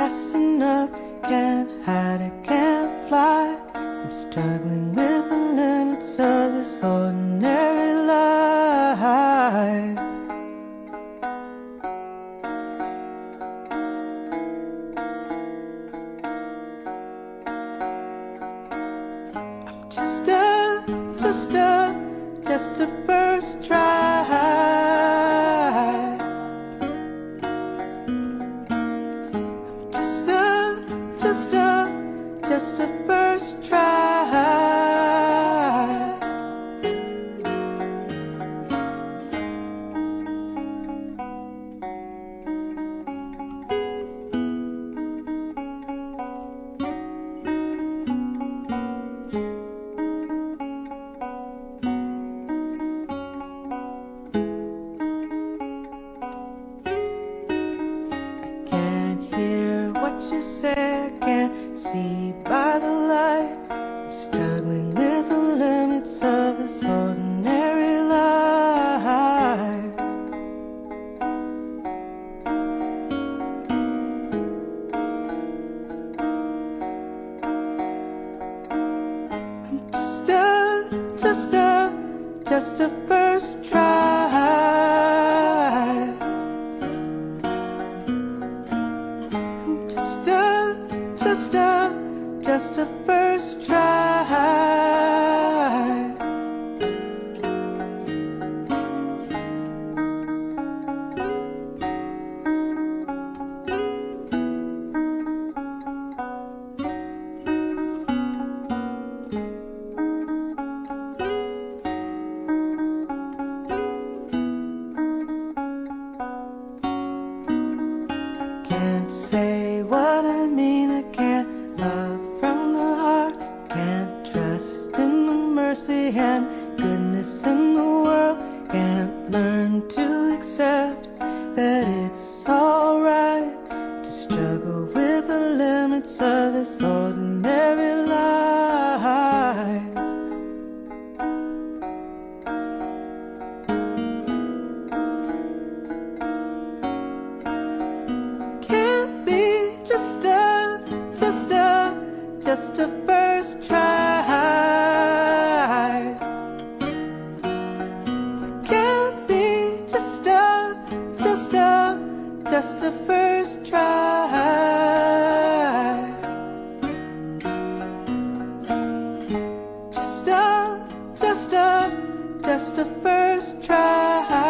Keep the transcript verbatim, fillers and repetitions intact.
fast enough. Can't hide, I can't fly. I'm struggling with the limits of this ordinary life. I'm just a, just a, just a first try. I'm just a, just a, just a first try. Can't hear what you say, I can't see by the light. I'm struggling with the limits of this ordinary life. I'm just a, just a, just a first try. I'm just a, just a, just a first try. Can't say what I mean, I can't love from the heart. Can't trust in the mercy and goodness in the world. Can't learn to accept that it's alright to struggle with the limits of this ordinary life. Can't be just a, just a, just a first try. Can't be just a, just a, just a first try. Just a, just a, just a first try.